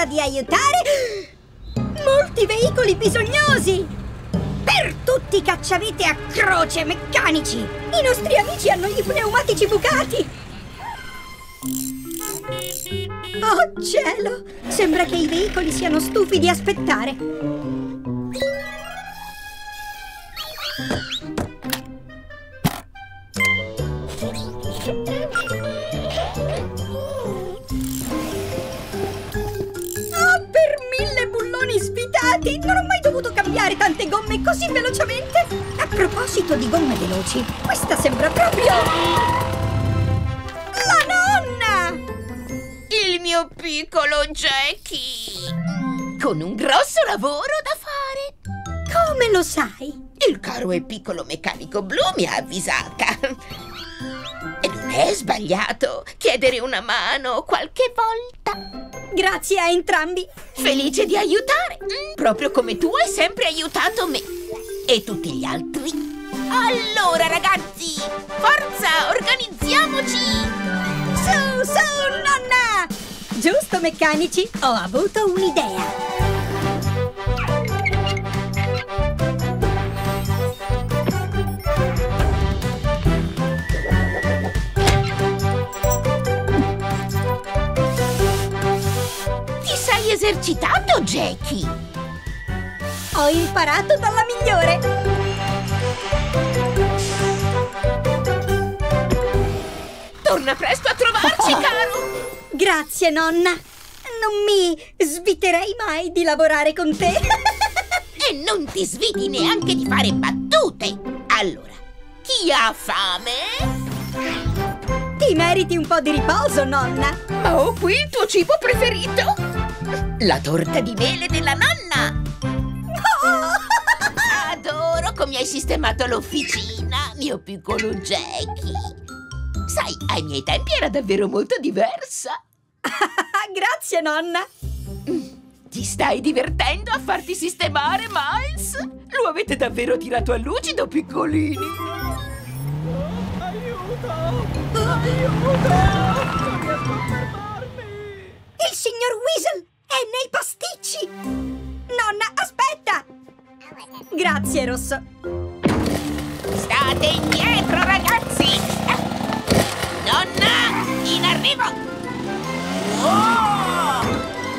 l'ora di aiutare molti veicoli bisognosi! Per tutti i cacciavite a croce meccanici! I nostri amici hanno gli pneumatici bucati! Oh cielo! Sembra che i veicoli siano stufi di aspettare! Non ho mai dovuto cambiare tante gomme così velocemente! A proposito di gomme veloci, questa sembra proprio... la nonna! Il mio piccolo Jackie! Con un grosso lavoro da fare! Come lo sai? Il caro e piccolo meccanico blu mi ha avvisata! E non è sbagliato chiedere una mano qualche volta! Grazie a entrambi! Felice di aiutare! Proprio come tu hai sempre aiutato me! E tutti gli altri! Allora, ragazzi! Forza, organizziamoci! Su, su, nonna! Giusto, meccanici, ho avuto un'idea! Esercitato, Jackie! Ho imparato dalla migliore! Torna presto a trovarci, caro! Grazie, nonna! Non mi sviterei mai di lavorare con te! E non ti sviti neanche di fare battute! Allora, chi ha fame? Ti meriti un po' di riposo, nonna! Ma ho qui il tuo cibo preferito! La torta di mele della nonna! Oh! Adoro come hai sistemato l'officina, mio piccolo Jackie! Sai, ai miei tempi era davvero molto diversa! Grazie, nonna! Ti stai divertendo a farti sistemare, Miles? Lo avete davvero tirato a lucido, piccolini! Aiuto! Aiuto! Non riesco a fermarmi! Il signor Weasel è nei pasticci! Nonna, aspetta! Grazie, Rosso! State indietro, ragazzi! Nonna, in arrivo! Oh!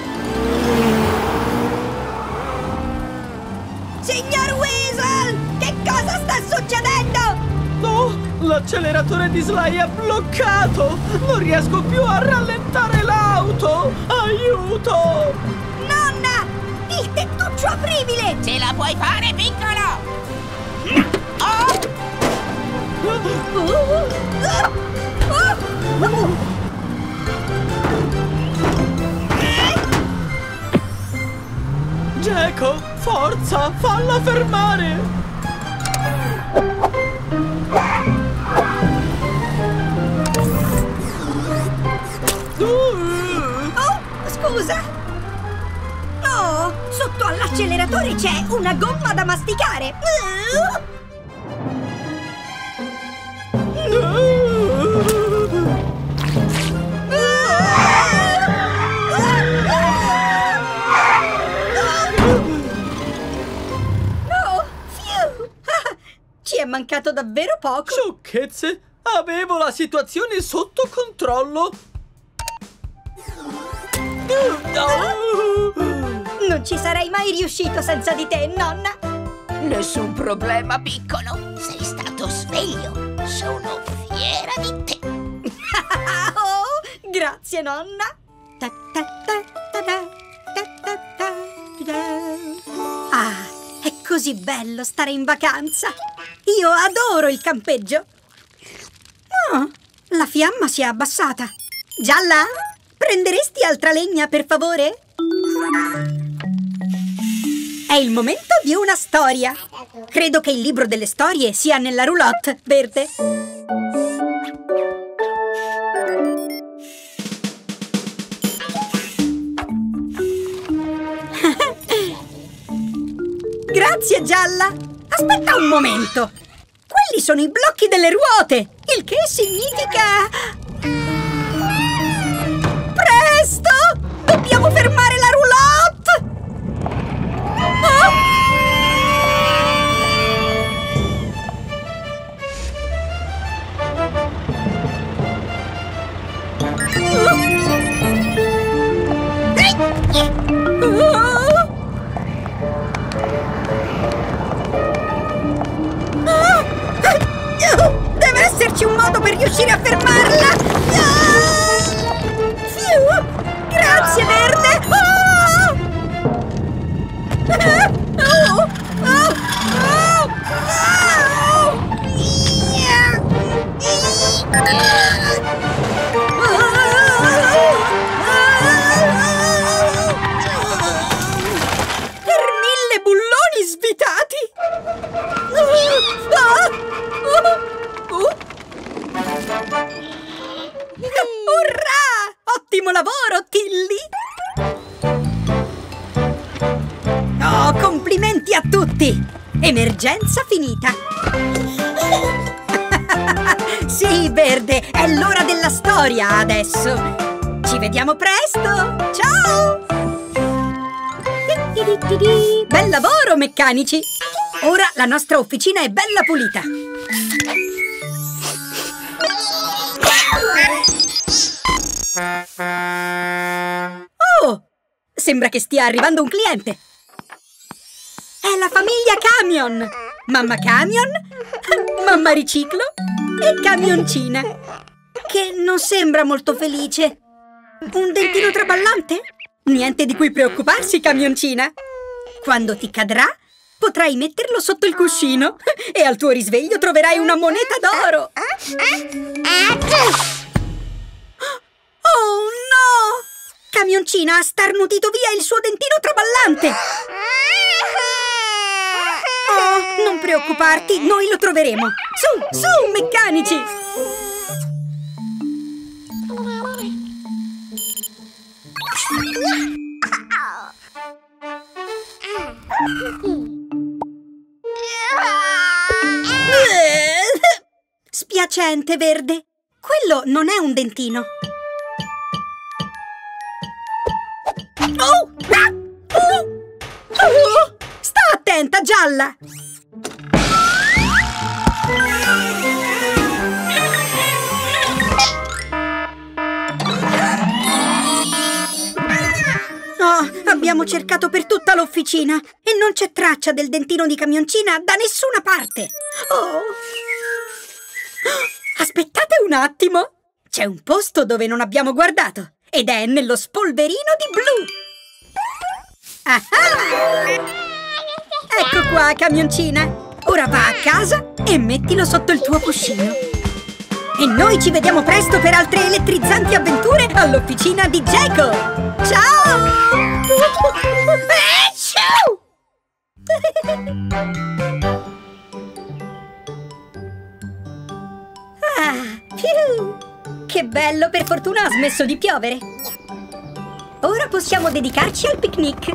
Signor Weasel! Che cosa sta succedendo? No! L'acceleratore di Sly è bloccato! Non riesco più a rallentare l'auto! Aiuto! Nonna! Il tettuccio apribile! Ce la puoi fare, piccolo! Oh! Geco, forza! Falla fermare! Oh, scusa! Oh, sotto all'acceleratore c'è una gomma da masticare! Oh, fiu! Ci è mancato davvero poco! Sciocchezze! Avevo la situazione sotto controllo! Non ci sarei mai riuscito senza di te, nonna! Nessun problema, piccolo! Sei stato sveglio! Sono fiera di te! Oh, grazie, nonna! Ah, è così bello stare in vacanza! Io adoro il campeggio! Oh, la fiamma si è abbassata! Gialla? Prenderesti altra legna, per favore? È il momento di una storia! Credo che il libro delle storie sia nella roulotte verde! Grazie, Gialla! Aspetta un momento! Quelli sono i blocchi delle ruote! Il che significa... Presto! Dobbiamo fermare la ruota! modo per riuscire a fermarla! Grazie, Verde! Per 1000 bulloni svitati! Urrà! Ottimo lavoro, Tilly! Oh, complimenti a tutti! Emergenza finita! Sì, Verde, è l'ora della storia adesso! Ci vediamo presto! Ciao! Bel lavoro, meccanici! Ora la nostra officina è bella pulita! Oh! Sembra che stia arrivando un cliente! È la famiglia Camion! Mamma Camion, mamma Riciclo e Camioncina, che non sembra molto felice. Un dentino traballante? Niente di cui preoccuparsi, Camioncina. Quando ti cadrà, potrai metterlo sotto il cuscino e al tuo risveglio troverai una moneta d'oro. Oh no! Camioncina ha starnutito via il suo dentino traballante. Oh, non preoccuparti, noi lo troveremo. Su, su, meccanici! Spiacente, Verde. Quello non è un dentino. Oh! Sta attenta, Gialla! Oh, abbiamo cercato per tutta l'officina e non c'è traccia del dentino di Camioncina da nessuna parte. Oh! Aspettate un attimo! C'è un posto dove non abbiamo guardato ed è nello spolverino di Blu! Ah-ah! Ecco qua, Camioncina! Ora va a casa e mettilo sotto il tuo cuscino. E noi ci vediamo presto per altre elettrizzanti avventure all'officina di Geco! Ciao! Che bello, per fortuna ha smesso di piovere. Ora possiamo dedicarci al picnic.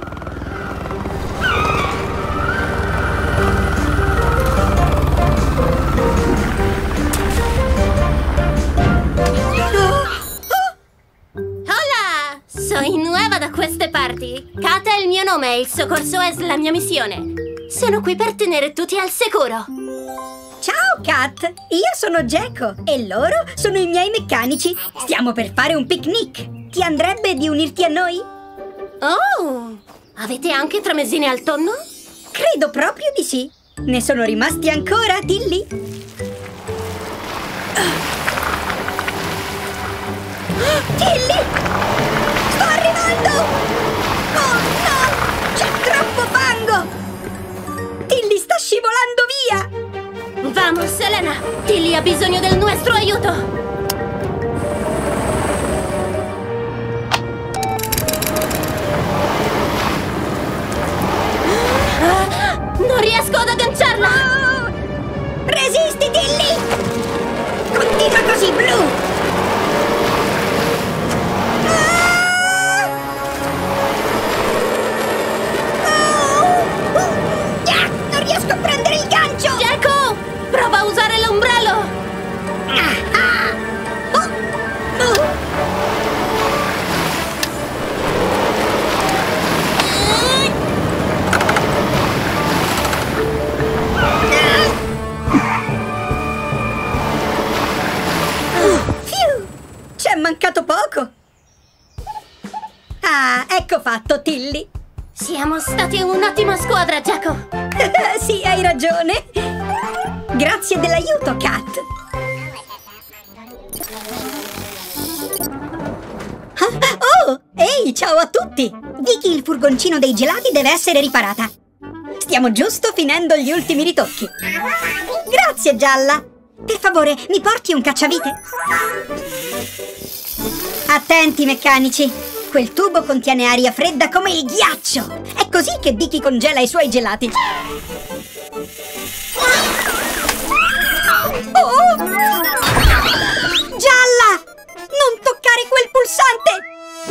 Hola! Sono nuova da queste parti. Kat è il mio nome e il soccorso è la mia missione. Sono qui per tenere tutti al sicuro. Ciao, Kat! Io sono Geco e loro sono i miei meccanici. Stiamo per fare un picnic. Ti andrebbe di unirti a noi? Oh! Avete anche tramezzine al tonno? Credo proprio di sì. Ne sono rimasti ancora, Tilly? Tilly! Sto arrivando! Oh no! C'è troppo fango! Tilly sta scivolando via! Vamos, Selena! Tilly ha bisogno del nostro aiuto! Non riesco ad agganciarla! Oh! Resisti, Tilly! Continua così, Blu! Non riesco a prendere il gancio! Geco! Prova a usare l'ombrello! Ci è mancato poco! Ah, ecco fatto, Tilly! Siamo stati un'ottima squadra, Geco! Sì, hai ragione! Grazie dell'aiuto, Kat! Ciao a tutti! Vicky, il furgoncino dei gelati deve essere riparata. Stiamo giusto finendo gli ultimi ritocchi. Grazie, Gialla! Per favore, mi porti un cacciavite? Attenti, meccanici! Quel tubo contiene aria fredda come il ghiaccio! È così che Vicky congela i suoi gelati! Oh! Gialla! Non toccare quel pulsante!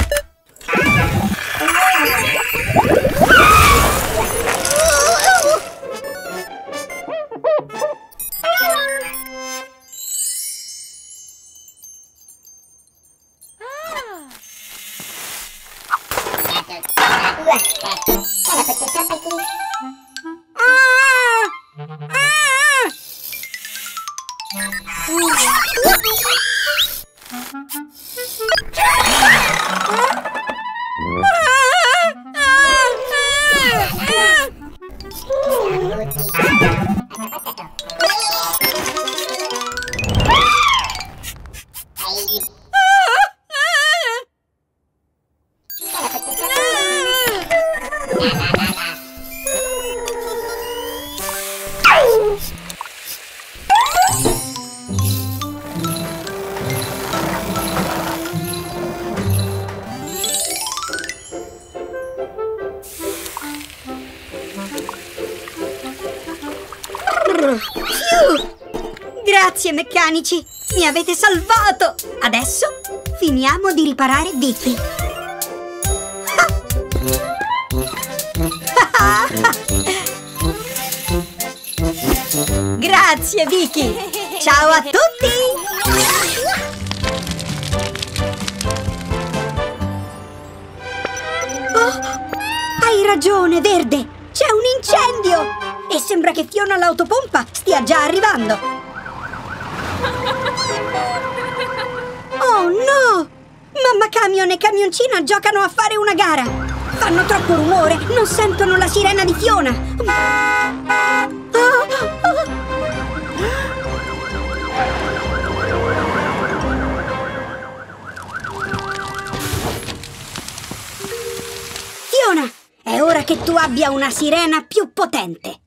Grazie, meccanici! Mi avete salvato! Adesso finiamo di riparare Vicky. Grazie, Vicky! Ciao a tutti! Oh, hai ragione, Verde! C'è un incendio! E sembra che Fiona l'autopompa stia già arrivando! Oh no! Mamma Camion e Camioncina giocano a fare una gara! Fanno troppo rumore, non sentono la sirena di Fiona! Fiona, è ora che tu abbia una sirena più potente!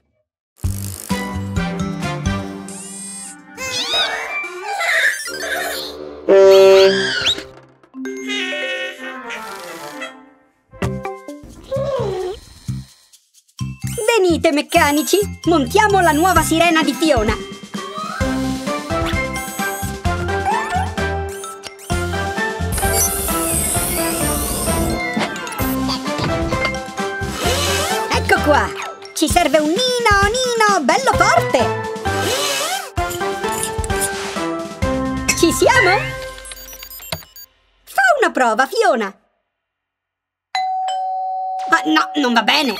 Venite, meccanici, montiamo la nuova sirena di Fiona. Ecco qua, ci serve un nino bello forte. Ci siamo? Fa una prova, Fiona. Ma no, non va bene.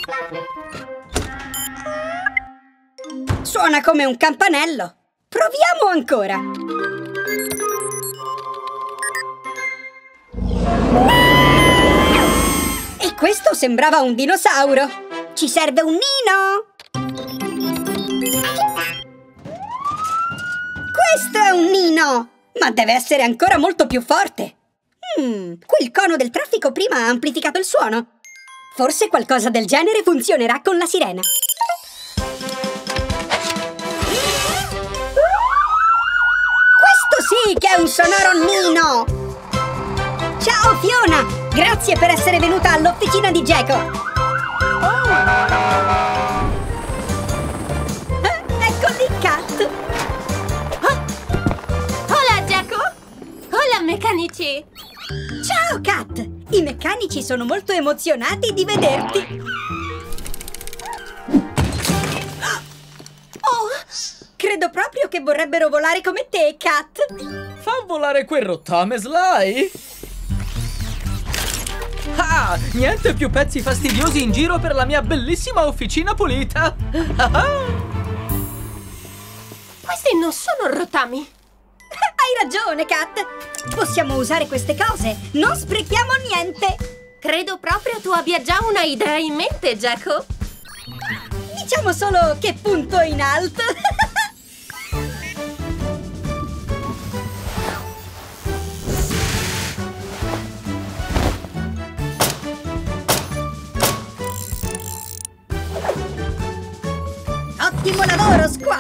Suona come un campanello. Proviamo ancora. E questo sembrava un dinosauro. Ci serve un nino. Questo è un nino. Ma deve essere ancora molto più forte. Quel cono del traffico prima ha amplificato il suono. Forse qualcosa del genere funzionerà con la sirena. Sì, che è un sonoro nino! Ciao, Fiona! Grazie per essere venuta all'officina di Geco! Ecco lì, Cat! Hola, Geco! Hola, meccanici! Ciao, Cat! I meccanici sono molto emozionati di vederti! Credo proprio che vorrebbero volare come te, Cat! Fa volare quel rottame, Sly! Ah! Niente più pezzi fastidiosi in giro per la mia bellissima officina pulita! Questi non sono rotami! Hai ragione, Cat! Possiamo usare queste cose! Non sprechiamo niente! Credo proprio tu abbia già una idea in mente, Geco! Diciamo solo che punto in alto!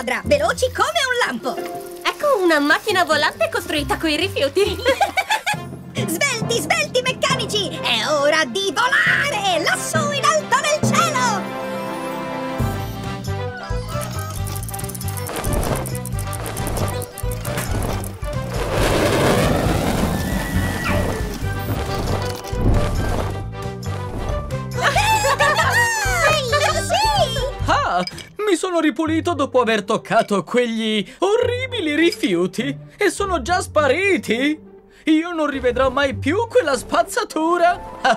squadra, veloci come un lampo. Ecco una macchina volante costruita coi rifiuti. Svelti, svelti meccanici! È ora di volare! Lassù in alto nel cielo! Ah, mi sono ripulito dopo aver toccato quegli orribili rifiuti e sono già spariti. Io non rivedrò mai più quella spazzatura.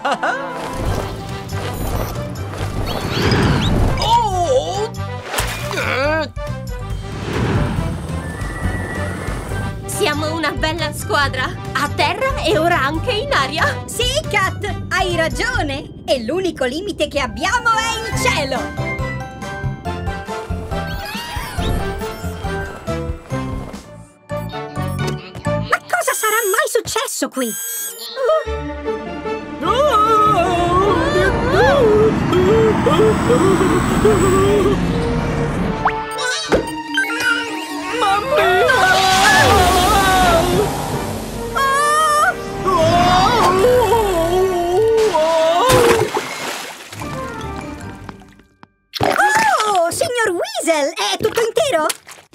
Oh! Siamo una bella squadra, a terra e ora anche in aria. Sì, Cat, hai ragione! E l'unico limite che abbiamo è il cielo! Ma cosa sarà mai successo qui? Oh, signor Weasel, è tutto intero?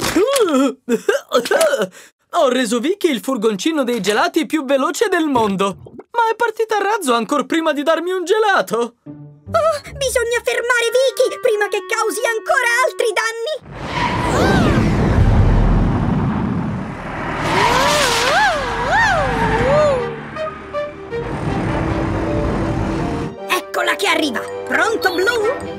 Ho reso Vicky il furgoncino dei gelati più veloce del mondo. Ma è partita a razzo ancora prima di darmi un gelato. Oh, bisogna fermare Vicky prima che causi ancora altri danni! Eccola che arriva! Pronto, Blue?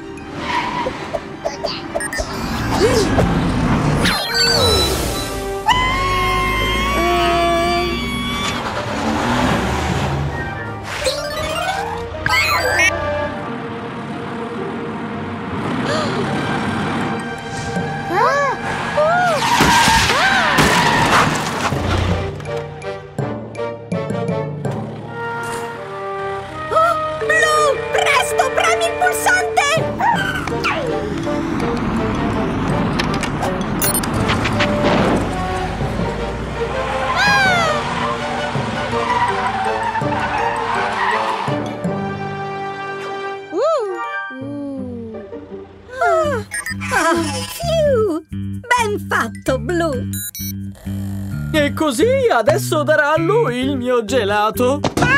Ben fatto, Blue! E così adesso darà a lui il mio gelato.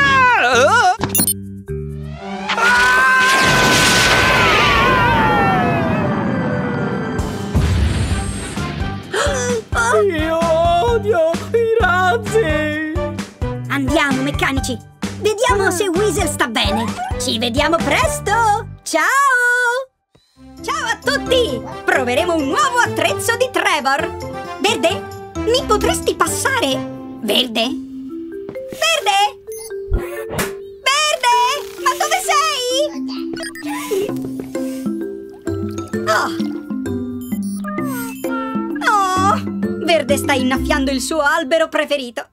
Io odio i razzi! Andiamo, meccanici! Vediamo se Weasel sta bene! Ci vediamo presto! Ciao! Ciao a tutti! Proveremo un nuovo attrezzo di Trevor! Verde, mi potresti passare? Verde? Verde? Verde! Ma dove sei? Oh! Verde sta innaffiando il suo albero preferito!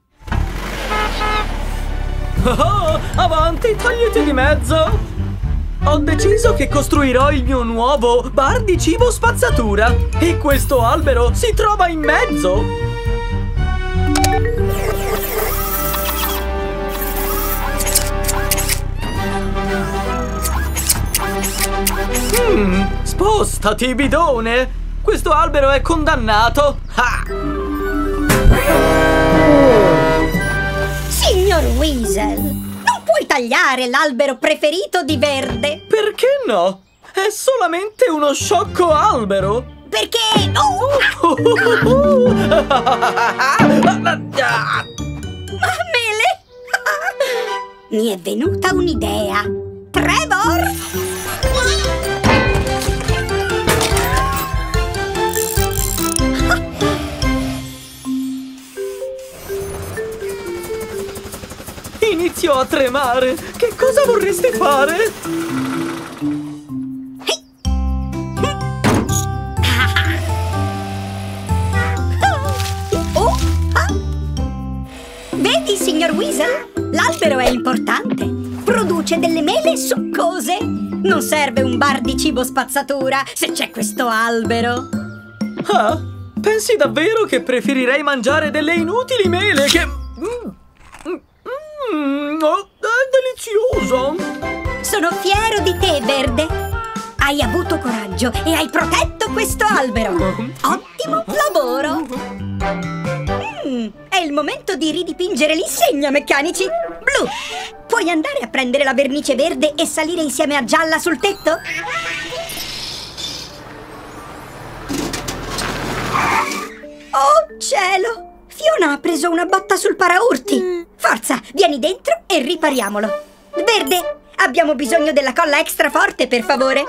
Oh, avanti, togliti di mezzo! Ho deciso che costruirò il mio nuovo bar di cibo spazzatura e questo albero si trova in mezzo! Spostati, bidone! Questo albero è condannato! Ha! Signor Weasel, non puoi tagliare l'albero preferito di Verde! Perché no? È solamente uno sciocco albero! Perché... Mele! Mi è venuta un'idea! Trevor! Inizio a tremare! Che cosa vorresti fare? Vedi, signor Weasel? L'albero è importante! Produce delle mele succose! Non serve un bar di cibo spazzatura se c'è questo albero! Ah, pensi davvero che preferirei mangiare delle inutili mele che... Oh, è delizioso! Sono fiero di te, Verde. Hai avuto coraggio e hai protetto questo albero. Ottimo lavoro! È il momento di ridipingere l'insegna, meccanici. Blu, puoi andare a prendere la vernice verde e salire insieme a Gialla sul tetto? Oh, cielo! Fiona ha preso una botta sul paraurti. Forza, vieni dentro e ripariamolo. Verde, abbiamo bisogno della colla extra forte, per favore.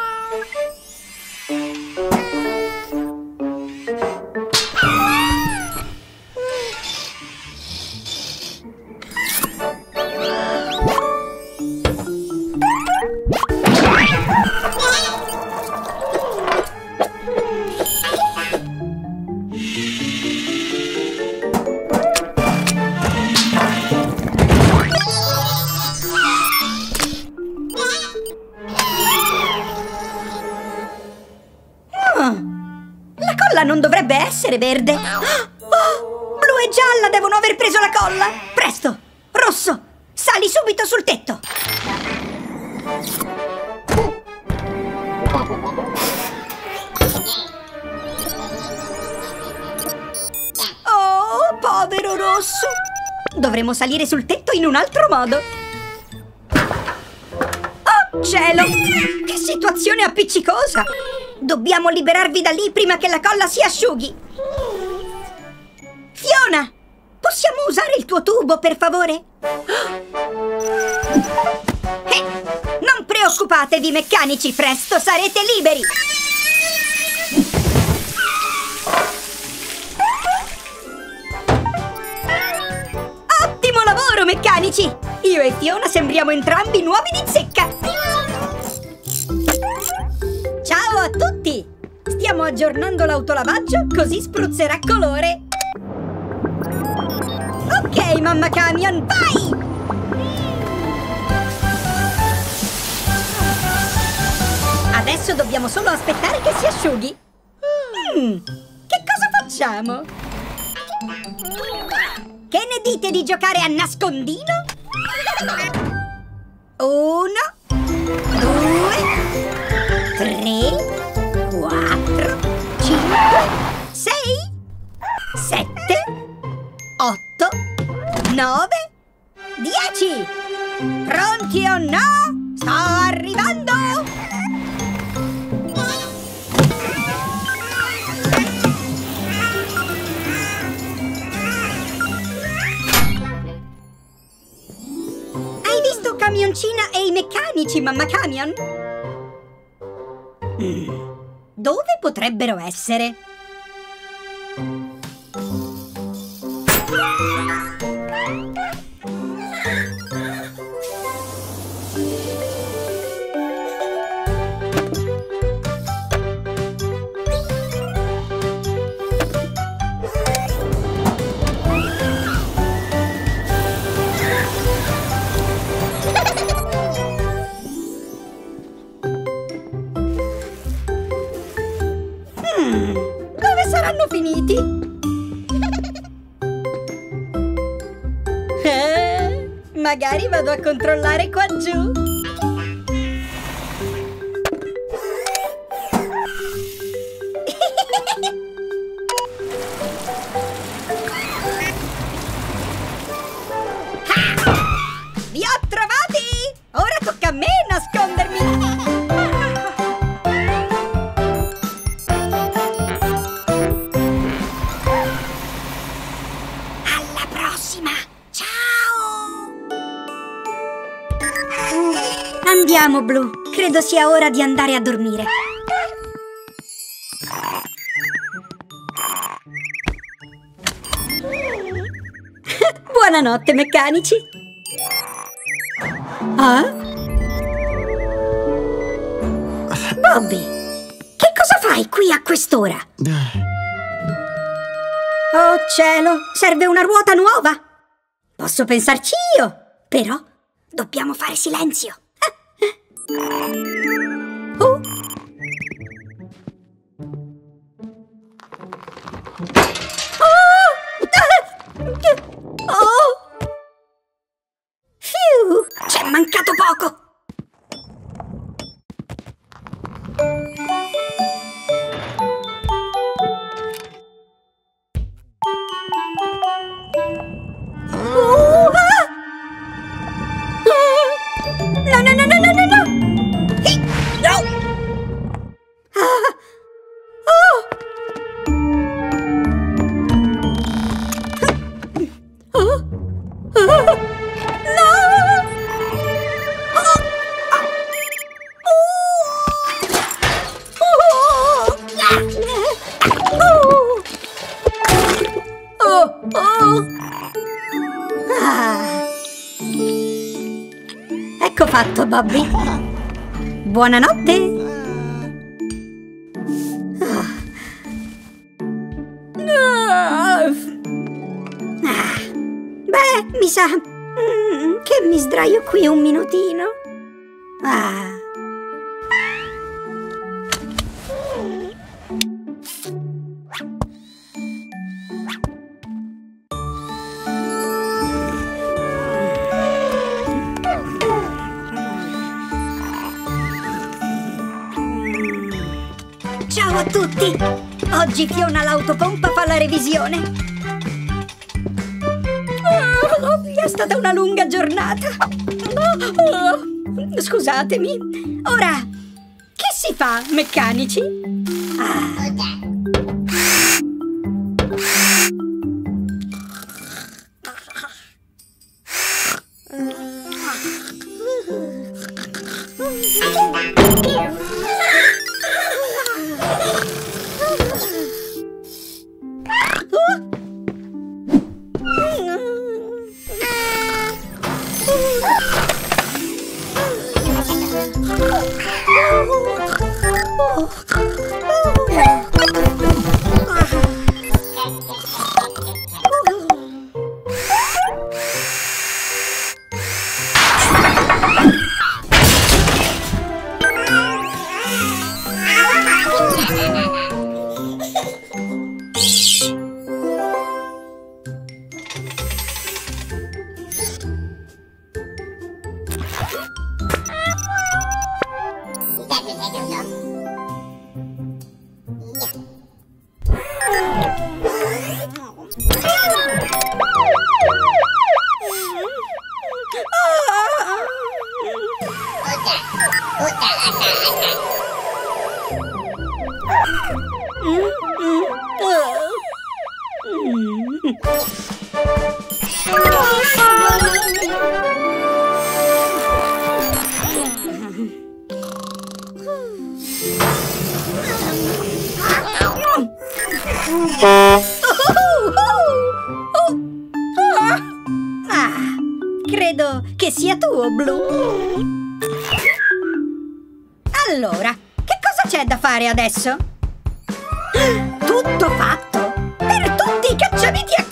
La colla non dovrebbe essere verde. Oh, Blu e Gialla devono aver preso la colla. Presto, Rosso, sali subito sul tetto. Oh, povero Rosso. Dovremo salire sul tetto in un altro modo. Oh, cielo! Che situazione appiccicosa! Dobbiamo liberarvi da lì prima che la colla si asciughi. Fiona, possiamo usare il tuo tubo, per favore? Non preoccupatevi, meccanici, presto sarete liberi. Ottimo lavoro, meccanici! Io e Fiona sembriamo entrambi nuovi di zecca. Ciao a tutti! Stiamo aggiornando l'autolavaggio, così spruzzerà colore. Ok, mamma camion, vai! Adesso dobbiamo solo aspettare che si asciughi. Che cosa facciamo? Che ne dite di giocare a nascondino? 1, 2, 3, 4, 5, 6, 7, 8, 9, 10. Pronti o no? Sto arrivando! Hai visto Camioncina e i meccanici, mamma Camion? Dove potrebbero essere? Dove saranno finiti? Magari vado a controllare qua giù. Vi ho trovati! Ora tocca a me nascondermi! Alla prossima! Ciao! Andiamo, Blu. Credo sia ora di andare a dormire. Buonanotte, meccanici. Ah? Bobby, che cosa fai qui a quest'ora? Oh cielo, serve una ruota nuova. Posso pensarci io, però dobbiamo fare silenzio. Fiu, c'è mancato poco. No, no, no, no, no, no, no! No! Ecco fatto, Bobby. Buonanotte. Beh, mi sa che mi sdraio qui un minutino. Ciao a tutti! Oggi Fiona l'autopompa fa la revisione. È stata una lunga giornata. Scusatemi. Ora, che si fa, meccanici? Credo che sia tuo, Blu. Allora, che cosa c'è da fare adesso? Tutto fatto! Per tutti i cacciaviti a